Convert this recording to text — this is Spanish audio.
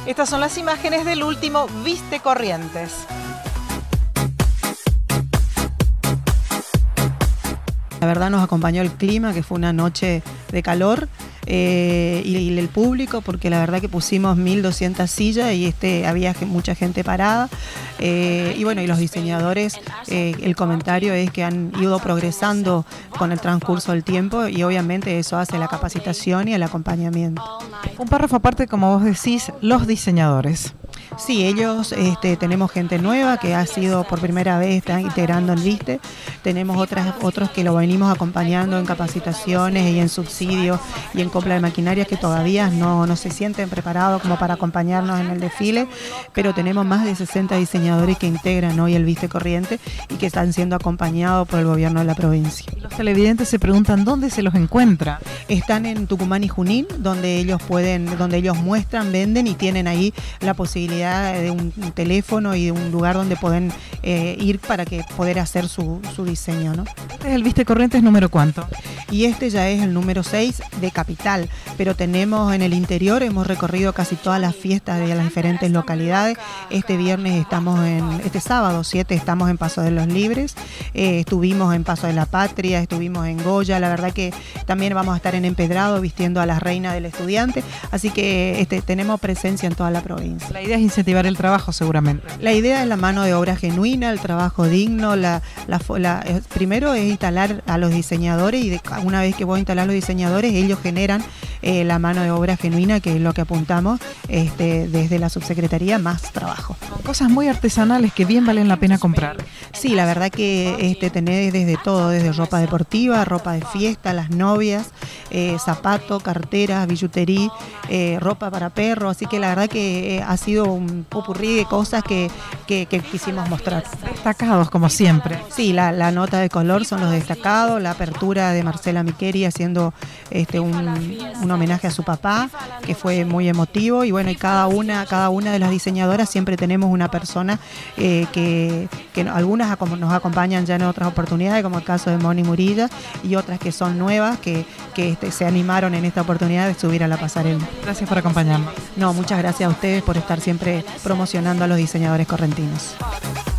Estas son las imágenes del último Viste Corrientes. La verdad nos acompañó el clima, que fue una noche de calor, y el público, porque la verdad que pusimos 1200 sillas y había mucha gente parada, y bueno, y los diseñadores, el comentario es que han ido progresando con el transcurso del tiempo y obviamente eso hace la capacitación y el acompañamiento. Un párrafo aparte, como vos decís, los diseñadores. Sí, ellos, tenemos gente nueva que ha sido por primera vez, están integrando el Viste. Tenemos otros que lo venimos acompañando en capacitaciones y en subsidios y en compra de maquinaria, que todavía no se sienten preparados como para acompañarnos en el desfile, pero tenemos más de 60 diseñadores que integran hoy el Viste Corrientes y que están siendo acompañados por el gobierno de la provincia. Los televidentes se preguntan dónde se los encuentra. Están en Tucumán y Junín, donde ellos muestran, venden y tienen ahí la posibilidad de un teléfono y de un lugar donde pueden ir para poder hacer su diseño, ¿no? Este es el Viste Corrientes número ¿cuánto? Y este ya es el número 6 de capital, pero tenemos en el interior, hemos recorrido casi todas las fiestas de las diferentes localidades. Este sábado 7 estamos en Paso de los Libres, estuvimos en Paso de la Patria, estuvimos en Goya, la verdad que también vamos a estar en Empedrado vistiendo a la reina del estudiante, así que tenemos presencia en toda la provincia. La idea es incentivar el trabajo, seguramente. La idea es la mano de obra genuina, el trabajo digno, primero es instalar a los diseñadores y una vez que vos instalás los diseñadores, ellos generan la mano de obra genuina, que es lo que apuntamos desde la subsecretaría, más trabajo. Con cosas muy artesanales que bien valen la pena comprar. Sí, la verdad que tenés desde todo, desde ropa deportiva, ropa de fiesta, las novias, zapatos, carteras, billutería, ropa para perro, así que la verdad que ha sido un popurrí de cosas que quisimos mostrar. Destacados, como siempre. Sí, la nota de color son los destacados, la apertura de Marcela Micheri haciendo un homenaje a su papá, que fue muy emotivo, y bueno, y cada una de las diseñadoras siempre tenemos una persona que algunas nos acompañan ya en otras oportunidades, como el caso de Moni Murilla, y otras que son nuevas, que se animaron en esta oportunidad de subir a la pasarela. Gracias por acompañarnos. No, muchas gracias a ustedes por estar siempre promocionando a los diseñadores correntinos.